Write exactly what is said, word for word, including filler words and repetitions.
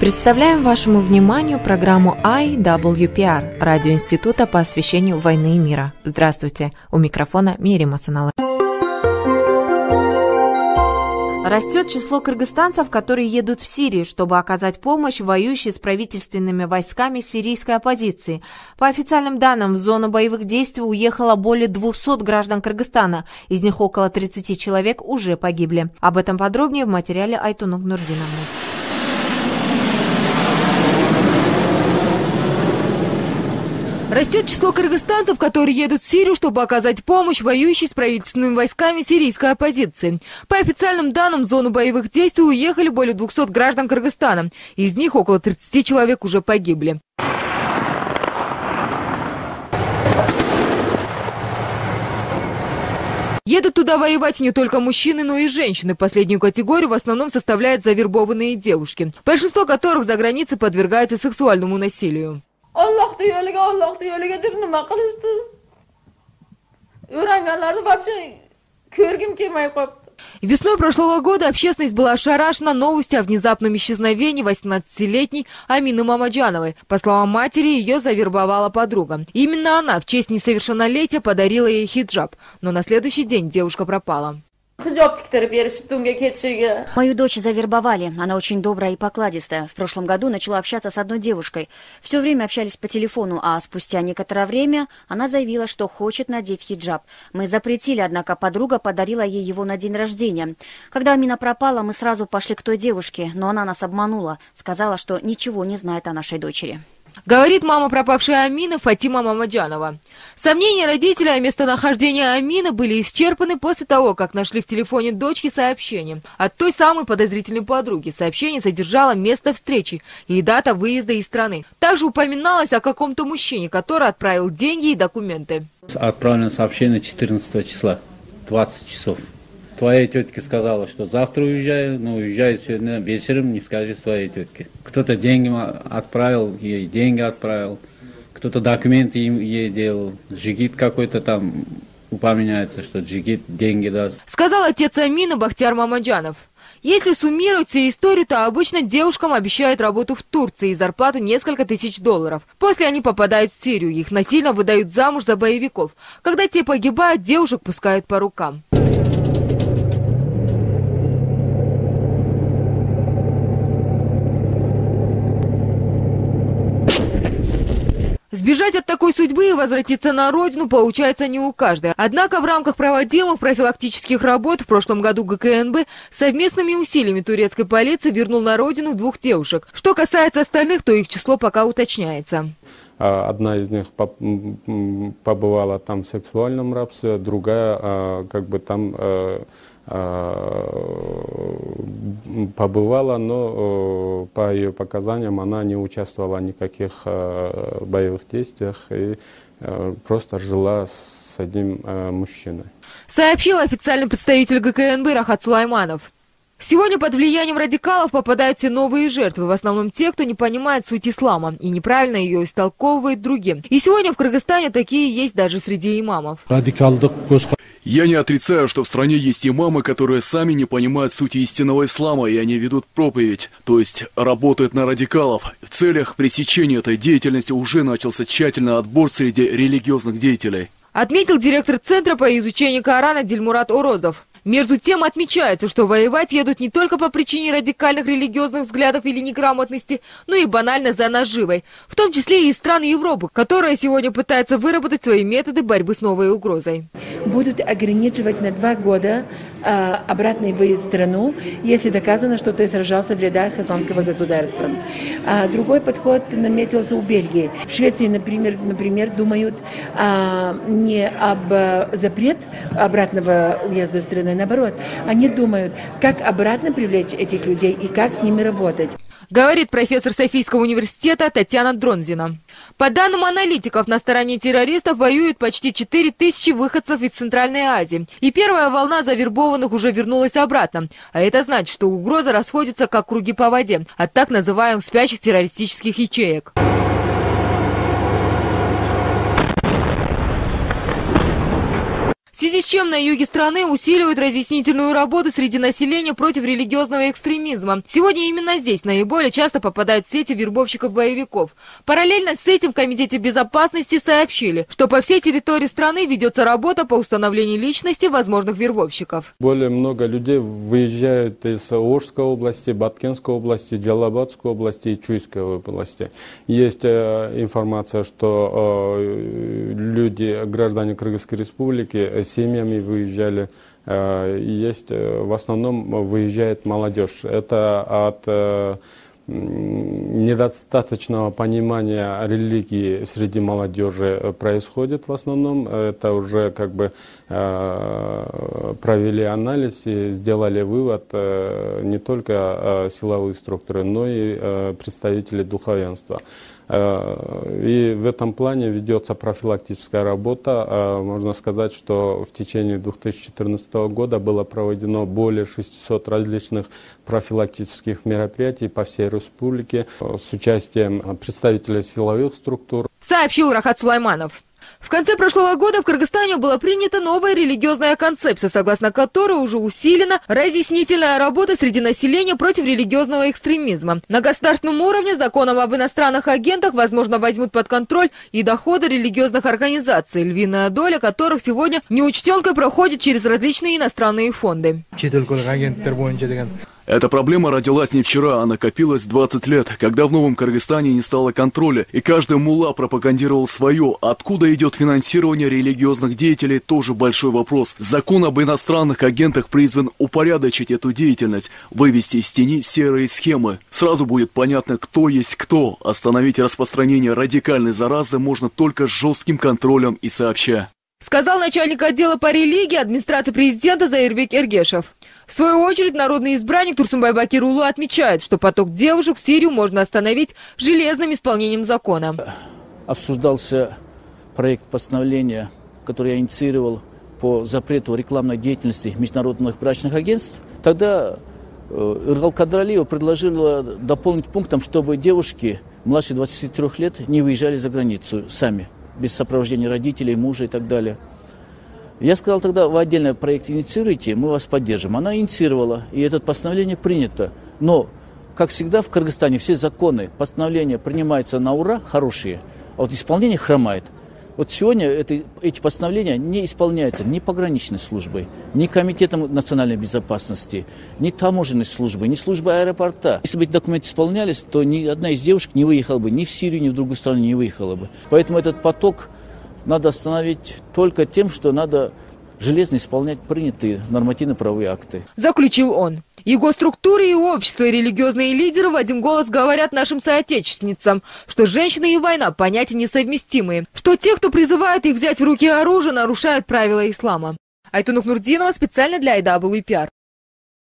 Представляем вашему вниманию программу ай дабл ю пи ар Радио Института по освещению войны и мира. Здравствуйте, у микрофона Мирим Асаналы. Растет число кыргызстанцев, которые едут в Сирию, чтобы оказать помощь воюющей с правительственными войсками сирийской оппозиции. По официальным данным, в зону боевых действий уехало более двухсот граждан Кыргызстана, из них около тридцати человек уже погибли. Об этом подробнее в материале Айтунук Нурдиновны. Растет число кыргызстанцев, которые едут в Сирию, чтобы оказать помощь воюющей с правительственными войсками сирийской оппозиции. По официальным данным, в зону боевых действий уехали более двухсот граждан Кыргызстана. Из них около тридцати человек уже погибли. Едут туда воевать не только мужчины, но и женщины. Последнюю категорию в основном составляют завербованные девушки, большинство которых за границей подвергаются сексуальному насилию. Allohning yo'liga, Allohning yo'liga deb nima qilishdi? O'ranganlarni вообще ko'rgim kelmay qoldi. Весной прошлого года общественность была ошарашена новостью о внезапном исчезновении восемнадцатилетней Амины Мамаджановой. По словам матери, ее завербовала подруга. Именно она в честь несовершеннолетия подарила ей хиджаб, но на следующий день девушка пропала. Мою дочь завербовали. Она очень добрая и покладистая. В прошлом году начала общаться с одной девушкой. Все время общались по телефону, а спустя некоторое время она заявила, что хочет надеть хиджаб. Мы запретили, однако подруга подарила ей его на день рождения. Когда Амина пропала, мы сразу пошли к той девушке, но она нас обманула. Сказала, что ничего не знает о нашей дочери. Говорит мама пропавшей Амины Фатима Мамаджанова. Сомнения родителей о местонахождении Амины были исчерпаны после того, как нашли в телефоне дочки сообщение от той самой подозрительной подруги. Сообщение содержало место встречи и дата выезда из страны. Также упоминалось о каком-то мужчине, который отправил деньги и документы. Отправлено сообщение четырнадцатого числа, двадцать часов. Твоя тетка сказала, что завтра уезжаю, но уезжаю сегодня вечером, не скажи своей тетке. Кто-то деньги отправил, ей деньги отправил, кто-то документы ей делал, джигит какой-то там упоминается, что джигит деньги даст. Сказал отец Амины Бахтияр Мамаджанов. Если суммировать всю историю, то обычно девушкам обещают работу в Турции и зарплату несколько тысяч долларов. После они попадают в Сирию, их насильно выдают замуж за боевиков. Когда те погибают, девушек пускают по рукам. Сбежать от такой судьбы и возвратиться на родину получается не у каждой. Однако в рамках проводимых профилактических работ в прошлом году гэ ка эн бэ совместными усилиями турецкой полиции вернул на родину двух девушек. Что касается остальных, то их число пока уточняется. Одна из них побывала там в сексуальном рабстве, другая как бы там побывала, но по ее показаниям она не участвовала в никаких боевых действиях и просто жила с одним мужчиной. Сообщил официальный представитель гэ ка эн бэ Рахат Сулайманов. Сегодня под влиянием радикалов попадают все новые жертвы, в основном те, кто не понимает суть ислама и неправильно ее истолковывает другим. И сегодня в Кыргызстане такие есть даже среди имамов. Я не отрицаю, что в стране есть имамы, которые сами не понимают сути истинного ислама, и они ведут проповедь, то есть работают на радикалов. В целях пресечения этой деятельности уже начался тщательный отбор среди религиозных деятелей. Отметил директор Центра по изучению Корана Дильмурат Орозов. Между тем отмечается, что воевать едут не только по причине радикальных религиозных взглядов или неграмотности, но и банально за наживой, в том числе и из стран Европы, которая сегодня пытается выработать свои методы борьбы с новой угрозой. Будут ограничивать на два года э, обратный выезд в страну, если доказано, что ты сражался в рядах исламского государства. А другой подход наметился у Бельгии. В Швеции, например, например думают э, не об э, запрет обратного уезда в страну, наоборот, они думают, как обратно привлечь этих людей и как с ними работать. Говорит профессор Софийского университета Татьяна Дронзина. По данным аналитиков, на стороне террористов воюют почти четыре тысячи выходцев из Центральной Азии. И первая волна завербованных уже вернулась обратно. А это значит, что угроза расходится как круги по воде от так называемых спящих террористических ячеек. связи с чем на юге страны усиливают разъяснительную работу среди населения против религиозного экстремизма. Сегодня именно здесь наиболее часто попадают в сети вербовщиков-боевиков. Параллельно с этим в Комитете безопасности сообщили, что по всей территории страны ведется работа по установлению личности возможных вербовщиков. Более много людей выезжают из Ошской области, Баткенской области, Джалабадской области и Чуйской области. Есть э, информация, что э, люди, граждане Кыргызской республики, э, семьями выезжали. Э, есть, э, в основном выезжает молодежь. Это от э, недостаточного понимания религии среди молодежи происходит в основном. Это уже как бы э, провели анализ и сделали вывод э, не только э, силовые структуры, но и э, представители духовенства. И в этом плане ведется профилактическая работа. Можно сказать, что в течение две тысячи четырнадцатого года было проведено более шестисот различных профилактических мероприятий по всей республике с участием представителей силовых структур. Сообщил Рахат Сулайманов. В конце прошлого года в Кыргызстане была принята новая религиозная концепция, согласно которой уже усилена разъяснительная работа среди населения против религиозного экстремизма. На государственном уровне законом об иностранных агентах, возможно, возьмут под контроль и доходы религиозных организаций, львиная доля которых сегодня неучтенкой проходит через различные иностранные фонды. Эта проблема родилась не вчера, а накопилась двадцать лет, когда в Новом Кыргызстане не стало контроля, и каждый мулла пропагандировал свое. Откуда идет финансирование религиозных деятелей, тоже большой вопрос. Закон об иностранных агентах призван упорядочить эту деятельность, вывести из тени серые схемы. Сразу будет понятно, кто есть кто. Остановить распространение радикальной заразы можно только с жестким контролем и сообща. Сказал начальник отдела по религии администрации президента Заирбек Эргешев. В свою очередь, народный избранник Турсунбай Бакирулу отмечает, что поток девушек в Сирию можно остановить железным исполнением закона. Обсуждался проект постановления, который я инициировал по запрету рекламной деятельности международных брачных агентств. Тогда Иргал Кадралиева предложила дополнить пунктом, чтобы девушки младше двадцати трёх лет не выезжали за границу сами, без сопровождения родителей, мужа и так далее. Я сказал тогда, вы отдельно проект инициируете, мы вас поддержим. Она инициировала, и это постановление принято. Но, как всегда в Кыргызстане, все законы, постановления принимаются на ура, хорошие, а вот исполнение хромает. Вот сегодня это, эти постановления не исполняются ни пограничной службой, ни Комитетом национальной безопасности, ни таможенной службой, ни службой аэропорта. Если бы эти документы исполнялись, то ни одна из девушек не выехала бы ни в Сирию, ни в другую страну не выехала бы. Поэтому этот поток надо остановить только тем, что надо железно исполнять принятые нормативно-правовые акты. Заключил он. И госструктуры, и общество, и религиозные лидеры в один голос говорят нашим соотечественницам, что женщины и война понятия несовместимые, что те, кто призывает их взять в руки оружие, нарушают правила ислама. Айтунук Нурдинова специально для ай дабл ю пи ар.